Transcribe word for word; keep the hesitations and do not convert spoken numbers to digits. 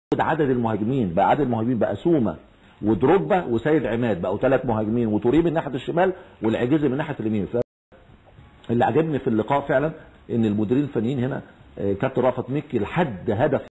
عدد المهاجمين بقى، عدد المهاجمين بقى سومه ودروجبا وسيد عماد بقوا ثلاث مهاجمين، وتوريه من ناحيه الشمال والعجيزي من ناحيه اليمين. اللي عجبني في اللقاء فعلا ان المديرين الفنيين هنا كابتن رأفت مكي لحد هدف